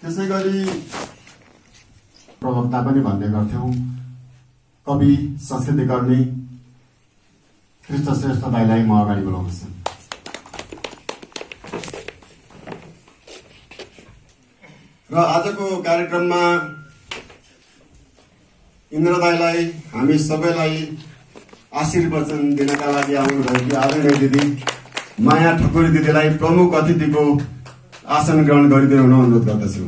त्यसैगरी प्रवक्ता पनि भन्ने गर्थ्यौं। कवि संस्कृतिकर्मी कृष्ण श्रेष्ठ दाइलाई म अगाडि बोलाउँछु। र आजको कार्यक्रममा इन्द्र दाइलाई हामी सबैलाई आशीर्वचन दिनका लागि आउनुभएकी आदरणीय दिदी माया ठकुरी दिदीलाई प्रमुख अतिथिको आसन ग्रहण गरिदिनु हुन अनुरोध गर्दछु।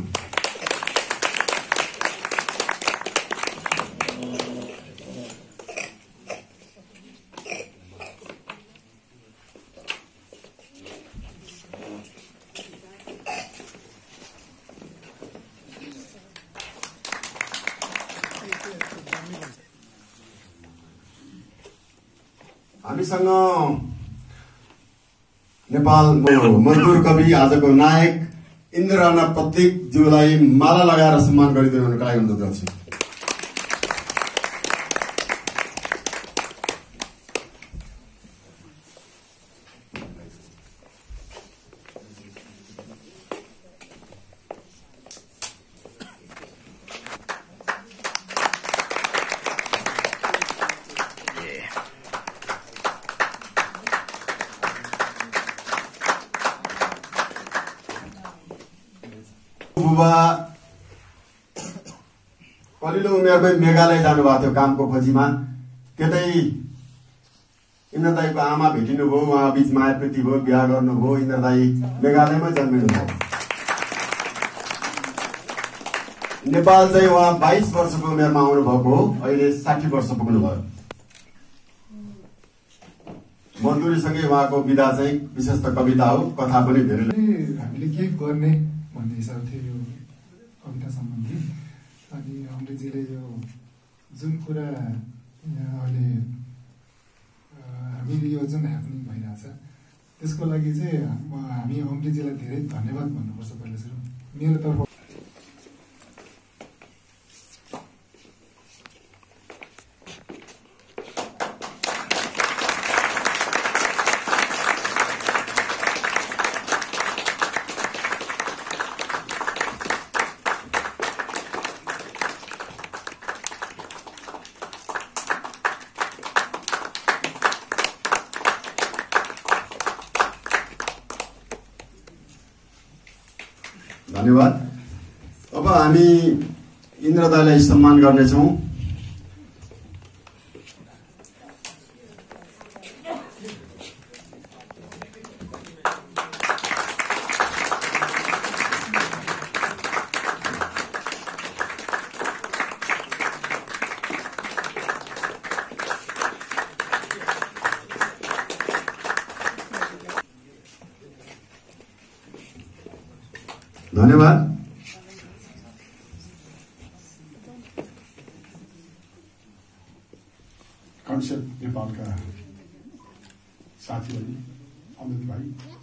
हामीसँग नेपालको मजदुर कवि आजको नायक इन्द्र राणा प्रतीकज्यूलाई माला लगाएर सम्मान गरिदिनु हुनका लागि अनुरोध गर्छु। बुबा कलिलो उमेरमै मेघालय जानुभएको थियो कामको खोजीमा। त्यतै इन्द्र दाईको आमा भेटिनु भयो, उहाँ बीच माया प्रीति भयो, बिहा गर्नुभयो। इन्द्र दाई मेघालयमै जन्मिनु भयो। नेपाल चाहिँ उहाँ 22 वर्षको उमेरमा आउनुभएको हो। अहिले 60 वर्ष पुग्नुभयो। मजदुरीसँगै उहाँको विधा चाहिँ विशेष त कविता हो, कथा पनि धेरै। हामीले के गर्ने भन्ने हिसाब थियो यो कविता सम्बन्धी। अनि अमृतजीले यो जुन कुरा यहाँ अहिले हामीले यो जुन ह्यापनिङ भइरहेछ त्यसको लागि चाहिँ हामी अमृतजीलाई धेरै धन्यवाद भन्नुपर्छ पहिला सुरु मेरो तर्फ। धन्यवाद। अब हामी इन्द्र दाइलाई सम्मान गर्नेछौँ। धन्यवाद। कन्सेप्ट नेपालका साथीहरू अमित भाइ